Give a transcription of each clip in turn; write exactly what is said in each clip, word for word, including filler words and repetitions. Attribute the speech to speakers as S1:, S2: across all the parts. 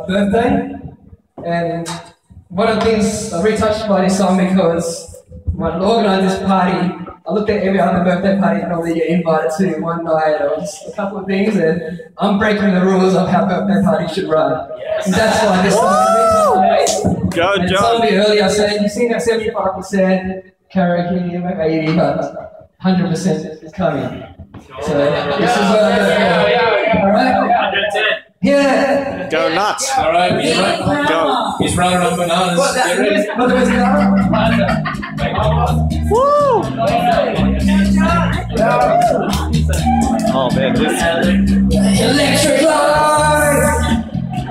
S1: a birthday, and one of the things I retouched by this song because when I organised this party, I looked at every other birthday party I normally get invited to one night, or just a couple of things, and I'm breaking the rules of how birthday parties should run. Yes. And that's why this song is
S2: Go,
S1: and
S2: John.
S1: told me earlier, I said, you've seen that seventy-five percent karaoke, maybe eighty, but one hundred percent is coming. So this is what I'm doing. Alright? Yeah!
S2: Go nuts.
S3: Alright, he's, run,
S2: Go.
S3: he's running on bananas.
S1: What, that
S3: Get ready.
S1: is? What is
S2: Woo! Oh man, this
S1: Electric light!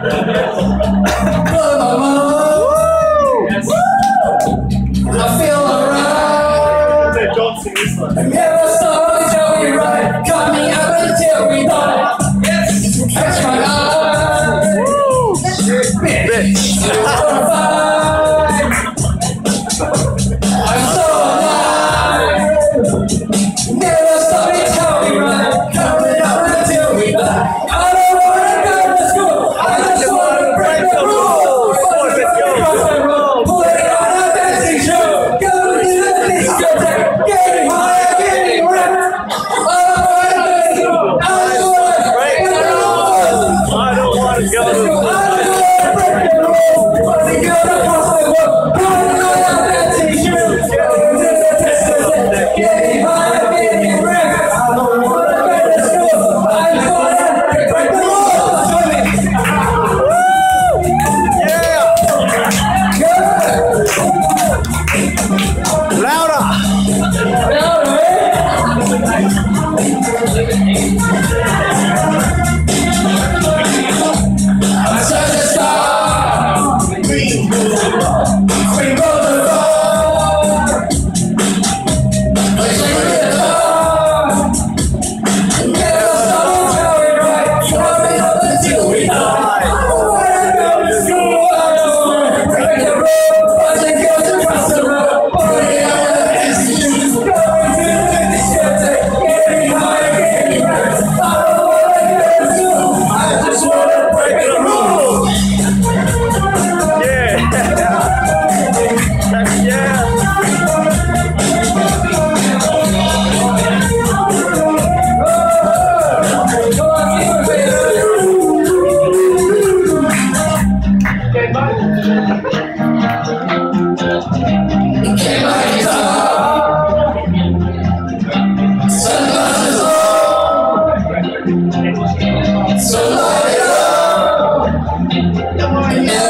S1: Blow my mind! I feel alright! Never saw it till we ride, coming up until we die. Yes! Catch my eye! Bitch! I'm so alive! Never saw it till we ride, coming up until we die. I don't wanna go to school, I just wanna break the rules. Put it on a dancing show, go to the discotheque, getting high, getting wrecked. All I wanna do is go, I just wanna break the rules.
S2: I don't want to go.
S1: I just wanna break the rules. But the girl across the world, putting on a dancing show, go to the discotheque, getting high, getting wrecked. I don't wanna go to school, I just wanna break the rules.
S2: Louder!
S1: I said the star, we broke the law. We sing the law. Never stop until we right, coming up until we die. I don't wanna go to school, I don't wanna break the rules. Watching girls across the road, putting on the dancing shoes, going to the discotheque, getting high, getting wrecked. I don't wanna go to school, I just wanna break the rules.
S2: Yeah! Yeah!
S1: Get my guitar, sunglasses on, so light it up, and